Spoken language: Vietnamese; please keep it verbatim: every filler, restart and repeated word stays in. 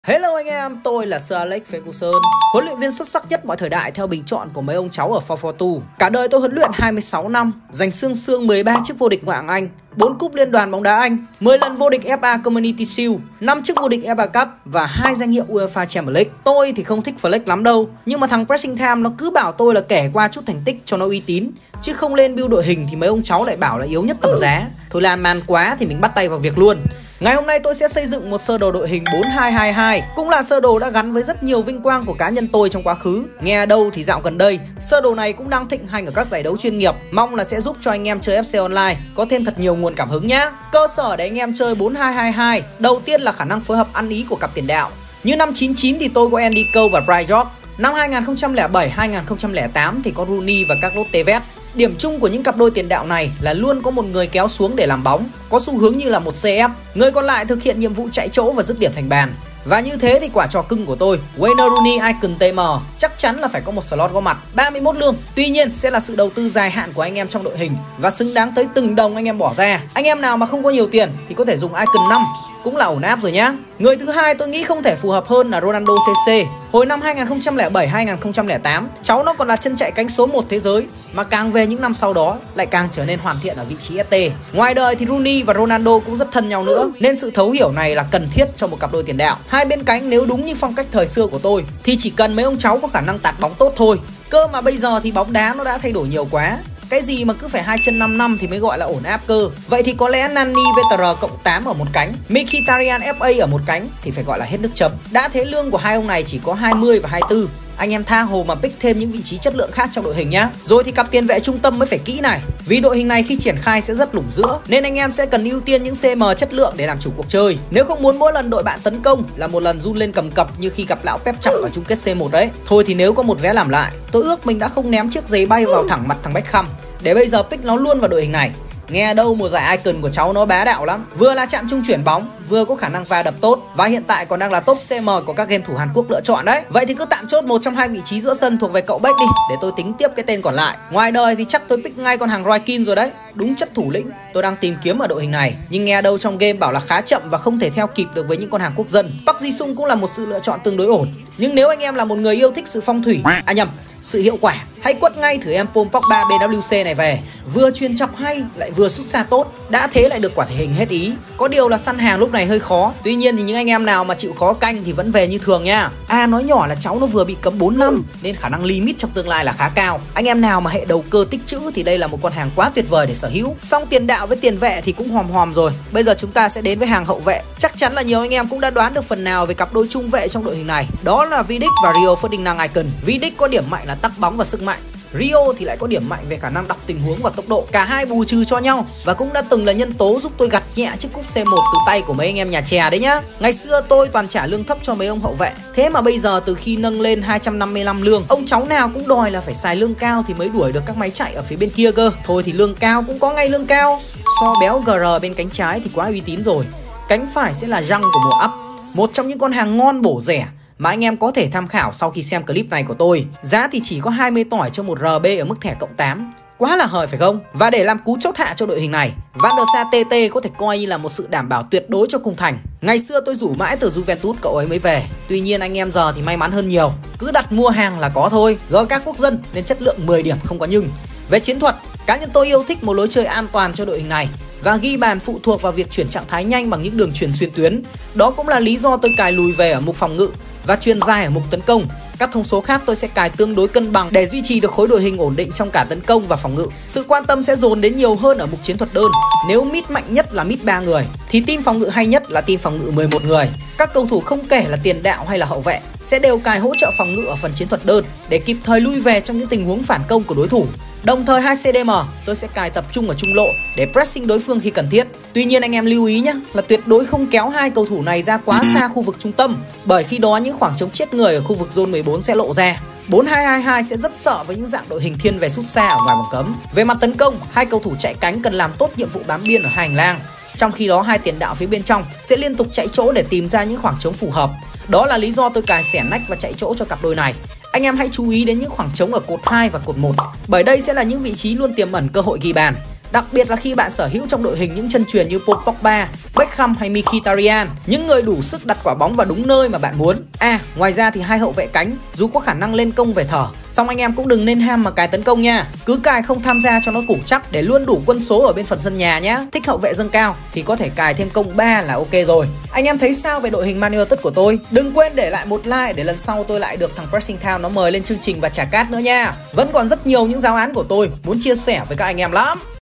Hello anh em, tôi là Sir Alex Ferguson, huấn luyện viên xuất sắc nhất mọi thời đại theo bình chọn của mấy ông cháu ở four four two. Cả đời tôi huấn luyện hai mươi sáu năm, giành xương xương mười ba chức vô địch Ngoại hạng Anh, bốn cúp liên đoàn bóng đá Anh, mười lần vô địch ép a Community Shield, năm chức vô địch ép a Cup và hai danh hiệu UEFA Champions League. Tôi thì không thích flex lắm đâu, nhưng mà thằng Pressing Time nó cứ bảo tôi là kể qua chút thành tích cho nó uy tín, chứ không lên build đội hình thì mấy ông cháu lại bảo là yếu nhất tầm giá. Thôi lan man quá thì mình bắt tay vào việc luôn. Ngày hôm nay tôi sẽ xây dựng một sơ đồ đội hình bốn hai hai hai, cũng là sơ đồ đã gắn với rất nhiều vinh quang của cá nhân tôi trong quá khứ. Nghe đâu thì dạo gần đây, sơ đồ này cũng đang thịnh hành ở các giải đấu chuyên nghiệp. Mong là sẽ giúp cho anh em chơi ép xê Online có thêm thật nhiều nguồn cảm hứng nhá. Cơ sở để anh em chơi bốn hai hai hai, đầu tiên là khả năng phối hợp ăn ý của cặp tiền đạo. Như năm chín chín thì tôi có Andy Cole và Brian York. Năm hai nghìn không trăm lẻ bảy hai nghìn không trăm lẻ tám thì có Rooney và Carlos Tevez. Điểm chung của những cặp đôi tiền đạo này là luôn có một người kéo xuống để làm bóng, có xu hướng như là một xê ép. Người còn lại thực hiện nhiệm vụ chạy chỗ và dứt điểm thành bàn. Và như thế thì quả trò cưng của tôi, Wayne Rooney Icon tê em, chắc chắn là phải có một slot có mặt, ba mươi mốt lương. Tuy nhiên sẽ là sự đầu tư dài hạn của anh em trong đội hình và xứng đáng tới từng đồng anh em bỏ ra. Anh em nào mà không có nhiều tiền thì có thể dùng Icon năm, cũng là ổn áp rồi nhá. Người thứ hai tôi nghĩ không thể phù hợp hơn là Ronaldo xê xê. Hồi năm hai nghìn không trăm lẻ bảy hai nghìn không trăm lẻ tám, cháu nó còn là chân chạy cánh số một thế giới, mà càng về những năm sau đó lại càng trở nên hoàn thiện ở vị trí ét tê. Ngoài đời thì Rooney và Ronaldo cũng rất thân nhau nữa, nên sự thấu hiểu này là cần thiết cho một cặp đôi tiền đạo. Hai bên cánh nếu đúng như phong cách thời xưa của tôi thì chỉ cần mấy ông cháu có khả năng tạt bóng tốt thôi. Cơ mà bây giờ thì bóng đá nó đã thay đổi nhiều quá. Cái gì mà cứ phải hai chân năm năm thì mới gọi là ổn áp cơ. Vậy thì có lẽ Nani vê tê rờ cộng tám ở một cánh, Mkhitaryan ép a ở một cánh thì phải gọi là hết nước chấm. Đã thế lương của hai ông này chỉ có hai mươi và hai mươi tư. Anh em tha hồ mà pick thêm những vị trí chất lượng khác trong đội hình nhá. Rồi thì cặp tiền vệ trung tâm mới phải kỹ này. Vì đội hình này khi triển khai sẽ rất lủng giữa, nên anh em sẽ cần ưu tiên những xê em chất lượng để làm chủ cuộc chơi. Nếu không muốn mỗi lần đội bạn tấn công là một lần run lên cầm cập như khi gặp lão Pep Chọc ở chung kết xê một đấy. Thôi thì nếu có một vé làm lại, tôi ước mình đã không ném chiếc giấy bay vào thẳng mặt thằng Beckham, để bây giờ pick nó luôn vào đội hình này. Nghe đâu một giải icon của cháu nó bá đạo lắm, vừa là chạm trung chuyển bóng, vừa có khả năng va đập tốt, và hiện tại còn đang là top xê em của các game thủ Hàn Quốc lựa chọn đấy. Vậy thì cứ tạm chốt một trong hai vị trí giữa sân thuộc về cậu Beck đi, để tôi tính tiếp cái tên còn lại. Ngoài đời thì chắc tôi pick ngay con hàng Roy Keane rồi đấy, đúng chất thủ lĩnh tôi đang tìm kiếm ở đội hình này. Nhưng nghe đâu trong game bảo là khá chậm và không thể theo kịp được với những con hàng quốc dân. Park Ji-sung cũng là một sự lựa chọn tương đối ổn, nhưng nếu anh em là một người yêu thích sự phong thủy, à nhầm, sự hiệu quả, hãy quất ngay thử em Paul Pogba bê vê xê này về. Vừa chuyền chọc hay lại vừa sút xa tốt, đã thế lại được quả thể hình hết ý. Có điều là săn hàng lúc này hơi khó. Tuy nhiên thì những anh em nào mà chịu khó canh thì vẫn về như thường nha. À nói nhỏ là cháu nó vừa bị cấm bốn năm, nên khả năng limit trong tương lai là khá cao. Anh em nào mà hệ đầu cơ tích trữ thì đây là một con hàng quá tuyệt vời để sở hữu. Xong tiền đạo với tiền vệ thì cũng hòm hòm rồi. Bây giờ chúng ta sẽ đến với hàng hậu vệ. Chắc chắn là nhiều anh em cũng đã đoán được phần nào về cặp đôi trung vệ trong đội hình này. Đó là Vidic và Rio Ferdinand Icon. Vidic có điểm mạnh là tắc bóng và sức mạnh, Rio thì lại có điểm mạnh về khả năng đọc tình huống và tốc độ. Cả hai bù trừ cho nhau và cũng đã từng là nhân tố giúp tôi gặt nhẹ chiếc cúp xê một từ tay của mấy anh em nhà chè đấy nhá. Ngày xưa tôi toàn trả lương thấp cho mấy ông hậu vệ, thế mà bây giờ từ khi nâng lên hai trăm năm mươi lăm lương, ông cháu nào cũng đòi là phải xài lương cao thì mới đuổi được các máy chạy ở phía bên kia cơ. Thôi thì lương cao cũng có ngay lương cao. So béo giê rờ bên cánh trái thì quá uy tín rồi. Cánh phải sẽ là Răng của mùa up, một trong những con hàng ngon bổ rẻ mà anh em có thể tham khảo sau khi xem clip này của tôi. Giá thì chỉ có hai mươi tỏi cho một rờ bê ở mức thẻ cộng tám. Quá là hời phải không? Và để làm cú chốt hạ cho đội hình này, Van der Sar tê tê có thể coi như là một sự đảm bảo tuyệt đối cho cung thành. Ngày xưa tôi rủ mãi từ Juventus cậu ấy mới về. Tuy nhiên anh em giờ thì may mắn hơn nhiều, cứ đặt mua hàng là có thôi. Gỡ các quốc dân nên chất lượng mười điểm không có nhưng. Về chiến thuật, cá nhân tôi yêu thích một lối chơi an toàn cho đội hình này, và ghi bàn phụ thuộc vào việc chuyển trạng thái nhanh bằng những đường truyền xuyên tuyến. Đó cũng là lý do tôi cài lùi về ở mục phòng ngự và truyền dài ở mục tấn công. Các thông số khác tôi sẽ cài tương đối cân bằng để duy trì được khối đội hình ổn định trong cả tấn công và phòng ngự. Sự quan tâm sẽ dồn đến nhiều hơn ở mục chiến thuật đơn. Nếu mid mạnh nhất là mid ba người thì team phòng ngự hay nhất là team phòng ngự mười một người. Các cầu thủ không kể là tiền đạo hay là hậu vệ sẽ đều cài hỗ trợ phòng ngự ở phần chiến thuật đơn để kịp thời lui về trong những tình huống phản công của đối thủ. Đồng thời hai xê đê em tôi sẽ cài tập trung ở trung lộ để pressing đối phương khi cần thiết. Tuy nhiên anh em lưu ý nhé, là tuyệt đối không kéo hai cầu thủ này ra quá xa khu vực trung tâm, bởi khi đó những khoảng trống chết người ở khu vực zone mười bốn sẽ lộ ra. bốn hai hai hai sẽ rất sợ với những dạng đội hình thiên về sút xa ở ngoài vòng cấm. Về mặt tấn công, hai cầu thủ chạy cánh cần làm tốt nhiệm vụ bám biên ở hai hành lang. Trong khi đó hai tiền đạo phía bên trong sẽ liên tục chạy chỗ để tìm ra những khoảng trống phù hợp. Đó là lý do tôi cài xẻ nách và chạy chỗ cho cặp đôi này. Anh em hãy chú ý đến những khoảng trống ở cột hai và cột một, bởi đây sẽ là những vị trí luôn tiềm ẩn cơ hội ghi bàn. đặc biệt là khi bạn sở hữu trong đội hình những chân chuyền như Paul Pogba, Beckham hay Mkhitaryan, những người đủ sức đặt quả bóng vào đúng nơi mà bạn muốn. À, ngoài ra thì hai hậu vệ cánh dù có khả năng lên công về thở, song anh em cũng đừng nên ham mà cài tấn công nha. Cứ cài không tham gia cho nó củng chắc để luôn đủ quân số ở bên phần sân nhà nhé. Thích hậu vệ dâng cao thì có thể cài thêm công ba là ok rồi. Anh em thấy sao về đội hình Man United của tôi? Đừng quên để lại một like để lần sau tôi lại được thằng Pressing Town nó mời lên chương trình và trả cát nữa nha. Vẫn còn rất nhiều những giáo án của tôi muốn chia sẻ với các anh em lắm.